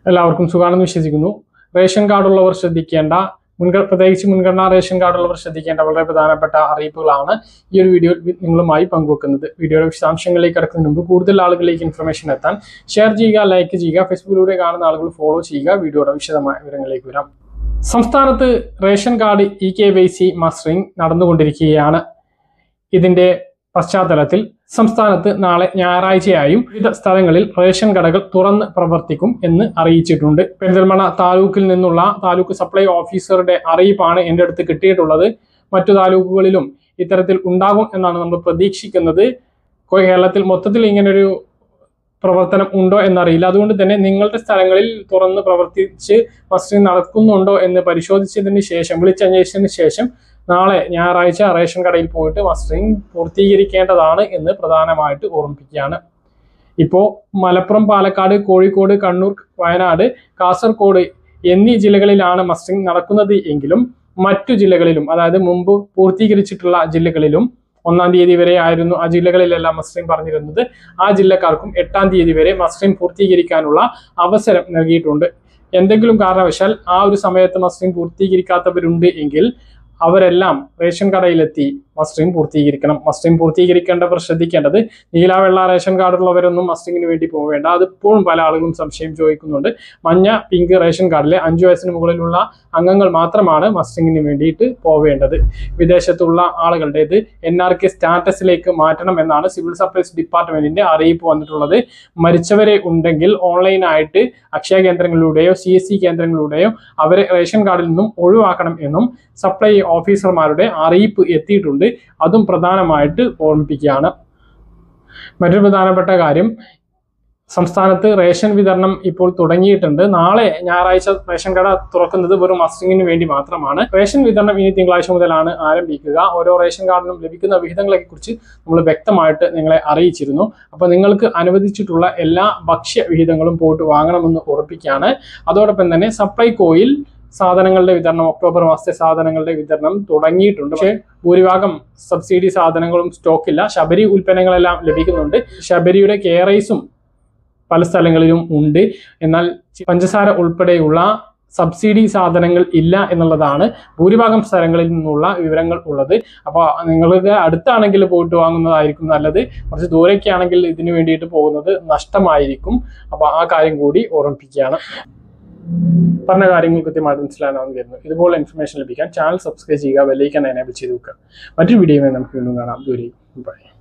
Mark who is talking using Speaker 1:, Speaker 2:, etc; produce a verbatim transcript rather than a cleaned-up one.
Speaker 1: എല്ലാവർക്കും സുഖാണെന്ന് വിശ്വസിക്കുന്നു. റേഷൻ കാർഡുള്ളവർ ശ്രദ്ധിക്കേണ്ട മുൻഗണന പ്രത്യേകിച്ച് മുൻഗണനാ റേഷൻ കാർഡുള്ളവർ ശ്രദ്ധിക്കേണ്ട വളരെ പ്രധാനപ്പെട്ട അറിയിപ്പുകളാണ് ഈ ഒരു വീഡിയോ നിങ്ങളുമായി പങ്കുവെക്കുന്നത്. വീഡിയോയുടെ വിശദാംശങ്ങളിലേക്ക് കടക്കുന്നതിന് മുമ്പ് കൂടുതൽ ആളുകളിലേക്ക് ഇൻഫർമേഷൻ എത്താൻ ഷെയർ ചെയ്യുക, ലൈക്ക് ചെയ്യുക, ഫേസ്ബുക്കിലൂടെ കാണുന്ന ആളുകൾ ഫോളോ ചെയ്യുക. വീഡിയോയുടെ വിശദമായ വിവരങ്ങളിലേക്ക് വരാം. സംസ്ഥാനത്ത് ration card E K Y C mustering നടന്നുകൊണ്ടിരിക്കുകയാണ്. ഇതിന്റെ പശ്ചാത്തലത്തിൽ സംസ്ഥാനത്ത് നാളെ ഞായറാഴ്ചയായും വിവിധ സ്ഥലങ്ങളിൽ റേഷൻ കടകൾ തുറന്ന് പ്രവർത്തിക്കും എന്ന് അറിയിച്ചിട്ടുണ്ട്. പെരിന്തൽമണ്ണ താലൂക്കിൽ നിന്നുള്ള താലൂക്ക് സപ്ലൈ ഓഫീസറുടെ അറിയിപ്പാണ് എൻ്റെ അടുത്ത് കിട്ടിയിട്ടുള്ളത്. മറ്റു താലൂക്കുകളിലും ഇത്തരത്തിൽ ഉണ്ടാകും എന്നാണ് നമ്മൾ പ്രതീക്ഷിക്കുന്നത്. കേരളത്തിൽ മൊത്തത്തിൽ ഇങ്ങനൊരു പ്രവർത്തനം ഉണ്ടോ എന്നറിയില്ല. അതുകൊണ്ട് തന്നെ നിങ്ങളുടെ സ്ഥലങ്ങളിൽ തുറന്ന് പ്രവർത്തിച്ച് മസ്റ്ററിംഗ് നടക്കുന്നുണ്ടോ എന്ന് പരിശോധിച്ചതിന് ശേഷം വിളിച്ചന്വേഷിച്ചതിന് ശേഷം നാളെ ഞായറാഴ്ച റേഷൻ കടയിൽ പോയിട്ട് മസ്റ്ററിംഗ് പൂർത്തീകരിക്കേണ്ടതാണ് എന്ന് പ്രധാനമായിട്ട് ഓർമ്മിപ്പിക്കുകയാണ്. ഇപ്പോൾ മലപ്പുറം, പാലക്കാട്, കോഴിക്കോട്, കണ്ണൂർ, വയനാട്, കാസർഗോഡ് എന്നീ ജില്ലകളിലാണ് മസ്റ്ററിംഗ് നടക്കുന്നത് എങ്കിലും മറ്റു ജില്ലകളിലും, അതായത് മുമ്പ് പൂർത്തീകരിച്ചിട്ടുള്ള ജില്ലകളിലും ഒന്നാം തീയതി വരെ ആയിരുന്നു ആ ജില്ലകളിലെല്ലാം മസ്റ്ററിംഗ് പറഞ്ഞിരുന്നത്. ആ ജില്ലക്കാർക്കും എട്ടാം തീയതി വരെ മസ്റ്ററിംഗ് പൂർത്തീകരിക്കാനുള്ള അവസരം നൽകിയിട്ടുണ്ട്. എന്തെങ്കിലും കാരണവശാൽ ആ ഒരു സമയത്ത് മസ്റ്ററിംഗ് പൂർത്തീകരിക്കാത്തവരുണ്ട് എങ്കിൽ അവരെല്ലാം റേഷൻ കടയിലെത്തി മസ്റ്ററിംഗ് പൂർത്തീകരിക്കണം. മസ്റ്ററിംഗ് പൂർത്തീകരിക്കേണ്ടവർ ശ്രദ്ധിക്കേണ്ടത് നീല വെള്ള റേഷൻ കാർഡുള്ളവരൊന്നും മസ്റ്ററിംഗിന് വേണ്ടി പോവേണ്ട. അതിപ്പോഴും പല ആളുകളും സംശയം ചോദിക്കുന്നുണ്ട്. മഞ്ഞ, പിങ്ക് റേഷൻ കാർഡിലെ അഞ്ചു വയസ്സിന് മുകളിലുള്ള അംഗങ്ങൾ മാത്രമാണ് മസ്റ്ററിംഗിന് വേണ്ടിയിട്ട് പോവേണ്ടത്. വിദേശത്തുള്ള ആളുകളുടേത് എൻ ആർ കെ സ്റ്റാറ്റസിലേക്ക് മാറ്റണം എന്നാണ് സിവിൽ സപ്ലൈസ് ഡിപ്പാർട്ട്മെന്റിന്റെ അറിയിപ്പ് വന്നിട്ടുള്ളത്. മരിച്ചവരെ ഉണ്ടെങ്കിൽ ഓൺലൈനായിട്ട് അക്ഷയ കേന്ദ്രങ്ങളിലൂടെയോ സി എസ് സി കേന്ദ്രങ്ങളിലൂടെയോ അവരെ റേഷൻ കാർഡിൽ നിന്നും ഒഴിവാക്കണം എന്നും സപ്ലൈ ഓഫീസർമാരുടെ അറിയിപ്പ് എത്തിയിട്ടുണ്ട്. അതും പ്രധാനമായിട്ട് ഓർമ്മിപ്പിക്കുകയാണ്. മറ്റൊരു പ്രധാനപ്പെട്ട കാര്യം, സംസ്ഥാനത്ത് റേഷൻ വിതരണം ഇപ്പോൾ തുടങ്ങിയിട്ടുണ്ട്. നാളെ ഞായറാഴ്ച റേഷൻ കട തുറക്കുന്നത് വെറും മസ്റ്ററിംഗിന് വേണ്ടി മാത്രമാണ്. റേഷൻ വിതരണം ഇനി തിങ്കളാഴ്ച മുതലാണ് ആരംഭിക്കുക. ഓരോ റേഷൻ കാർഡിനും ലഭിക്കുന്ന വിഹിതങ്ങളെ കുറിച്ച് നമ്മൾ വ്യക്തമായിട്ട് നിങ്ങളെ അറിയിച്ചിരുന്നു. അപ്പോൾ നിങ്ങൾക്ക് അനുവദിച്ചിട്ടുള്ള എല്ലാ ഭക്ഷ്യ വിഹിതങ്ങളും പോയിട്ട് വാങ്ങണമെന്ന് ഉറപ്പിക്കുകയാണ്. അതോടൊപ്പം തന്നെ സപ്ലൈകോയിൽ സാധനങ്ങളുടെ വിതരണം, ഒക്ടോബർ മാസത്തെ സാധനങ്ങളുടെ വിതരണം തുടങ്ങിയിട്ടുണ്ട്. പക്ഷേ ഭൂരിഭാഗം സബ്സിഡി സാധനങ്ങളും സ്റ്റോക്കില്ല. ശബരി ഉൽപ്പന്നങ്ങളെല്ലാം ലഭിക്കുന്നുണ്ട്. ശബരിയുടെ കെ റൈസും പല സ്ഥലങ്ങളിലും ഉണ്ട്. എന്നാൽ പഞ്ചസാര ഉൾപ്പെടെയുള്ള സബ്സിഡി സാധനങ്ങൾ ഇല്ല എന്നുള്ളതാണ് ഭൂരിഭാഗം സ്ഥലങ്ങളിൽ നിന്നുള്ള വിവരങ്ങൾ ഉള്ളത്. അപ്പോൾ നിങ്ങൾക്ക് അടുത്താണെങ്കിൽ പോയിട്ട് വാങ്ങുന്നതായിരിക്കും നല്ലത്. കുറച്ച് ദൂരേക്കാണെങ്കിൽ ഇതിനു വേണ്ടിയിട്ട് പോകുന്നത് നഷ്ടമായിരിക്കും. അപ്പോൾ ആ കാര്യം കൂടി ഓർമ്മിപ്പിക്കുകയാണ്. പറഞ്ഞ കാര്യങ്ങൾ കൃത്യമായിട്ട് മനസ്സിലാണെന്ന് കരുതുന്നു. ഇതുപോലെ ഇൻഫർമേഷൻ ലഭിക്കാൻ ചാനൽ സബ്സ്ക്രൈബ് ചെയ്യുക, ബെൽ ഐക്കൺ എനേബിൾ ചെയ്ത് വെക്കുക. മറ്റൊരു വീഡിയോയുമായി നമുക്ക് വീണ്ടും കാണാം. ദൂരെ ബൈ.